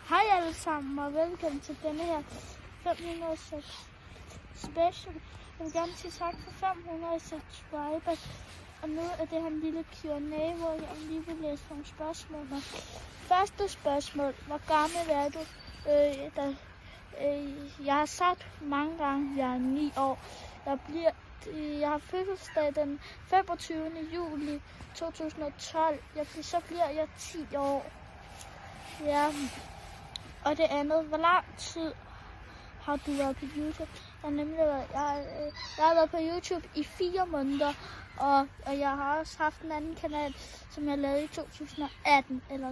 Hej alle sammen og velkommen til denne her 506 special. Jeg vil gerne sige tak for 500 subscribers. Og nu er det her en lille Q&A, hvor jeg lige vil læse nogle spørgsmål. Første spørgsmål. Hvor gammel er du? Jeg har sagt mange gange, at jeg er 9 år. Jeg har fødselsdag den 25. juli 2012. Så bliver jeg 10 år. Ja. Og det andet, hvor lang tid har du været på YouTube? Jeg har været på YouTube i 4 måneder, og jeg har også haft en anden kanal, som jeg lavede i 2018, eller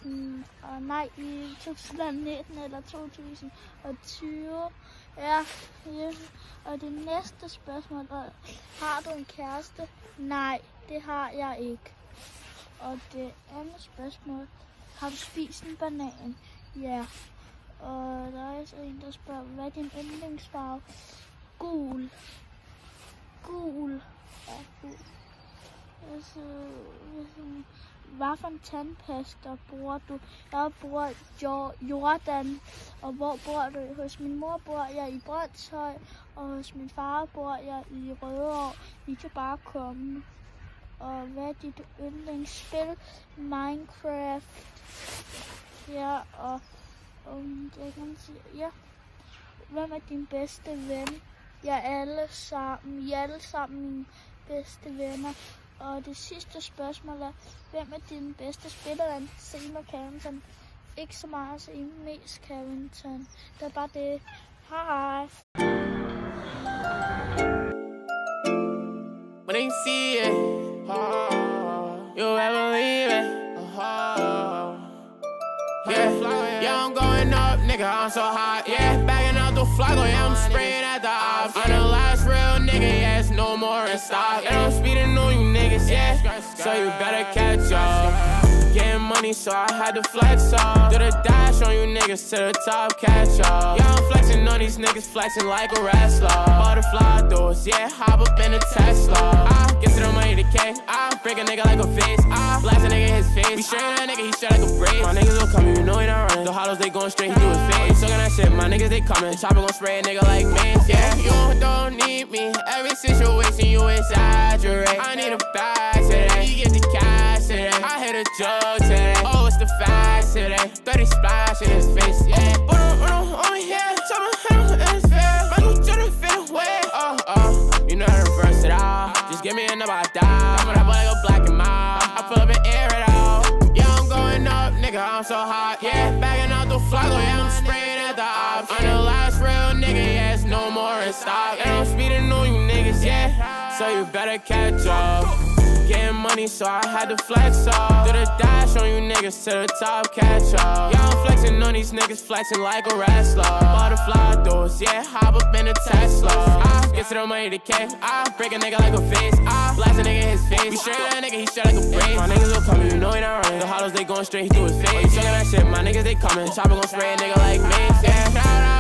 i 2019 eller 2020. Ja. Og det næste spørgsmål er, har du en kæreste? Nej, det har jeg ikke. Og det andet spørgsmål, har du spist en banan? Ja. Og der er også en, der spørger, hvad er din yndlingsfarve? Gul. Gul. Ja, gul. Altså, hvad for en tandpasta bruger du? Jeg bruger Jordan. Og hvor bor du? Hos min mor bor jeg i Brøndshøj, og hos min far bor jeg i Rødovre. I kan bare komme. Og hvad er dit yndlingsspil? Minecraft. Ja, og jeg kan sige, ja. Hvem er din bedste ven? I er alle sammen mine bedste venner. Og det sidste spørgsmål er, hvem er din bedste spillerven? Seymour Carrington. Ikke så meget, så mest Carrington. Det er bare det. Hej. When they see it, you ever leave it. Yeah, I'm going up, nigga, I'm so hot. Yeah, bagging out the flago, yeah, I'm spraying at the ops. I'm the last real nigga, yeah, it's no more in stock. And I'm speeding on you niggas, yeah, so you better catch up. Getting money, so I had to flex up. Do the dash on you niggas to the top, catch up. Yeah, I'm flexing on these niggas, flexing like a wrestler. Butterfly doors, yeah, hop up in a Tesla. I get to the money, the K, I break a nigga like a face. I blast a nigga in his face. We straight that nigga, he straight like a brace. My niggas don't come, you know he not running. The hollows, they going straight, he do his face. Talking that shit, my niggas, they coming. Chopper gon' spray a nigga like mace. Yeah, you don't need me. Every situation you exaggerate. I need a bag today. You get the cash today. I hit a jug today. Oh, it's the facts today. 30 splash in his face, yeah. But on me here, tell me how in his face. My new Jordan fit away. You know how to reverse it all. Just give me a number, I die. I'm gonna like a black and mild. I pull up and air it out. Yeah, I'm going up, nigga, I'm so hot. Yeah, bagging out the flago, yeah, I'm spraying at the ops. I'm the last real nigga, yeah, it's no more in stock. And I'm speeding on you niggas, yeah, so you better catch up. Getting money, so I had to flex up. Do the dash on you niggas to the top, catch up. Yeah, I'm flexing on these niggas, flexing like a wrestler. Butterfly doors, yeah, hop up in a Tesla. I get to the money, the K, I break a nigga like a face. I blast a nigga in his face. We straight that nigga, he straight like a brace. My niggas will come, you know he not running. The hollows, they going straight, he do his face. Talking that shit, my niggas, they coming. Chopper gon' spray a nigga like mace, yeah.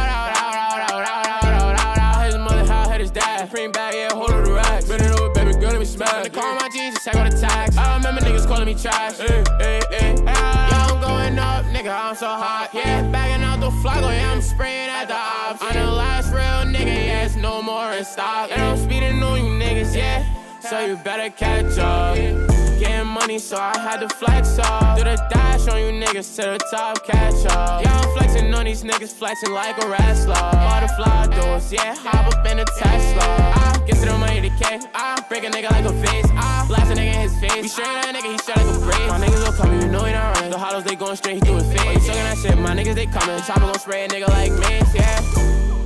His mother, how hit his dad. Supreme bag, yeah, hold on the racks. Bend it over, baby, girl, let me smash. They call my jeans, check on the tax. I remember niggas calling me trash. Yeah, I'm going up, nigga, I'm so hot. Yeah, bagging out the flago, yeah, I'm spraying at the ops. I'm the last real nigga, yeah, it's no more in stock. And I'm speeding on you niggas, yeah, so you better catch up. Getting money, so I had to flex up. Do the dash on you niggas to the top, catch up. Yeah, I'm flexing on these niggas, flexing like a wrestler. Butterfly doors, yeah, hop up in a Tesla. I get to the money, the K, I break a nigga like a face. I blast a nigga in his face. We straight that nigga, he straight like a brace. My niggas will come, you know he not running. The hollows, they going straight, he do his face. Talking that shit, my niggas, they coming. Chopper gon' spray a nigga like mace, yeah.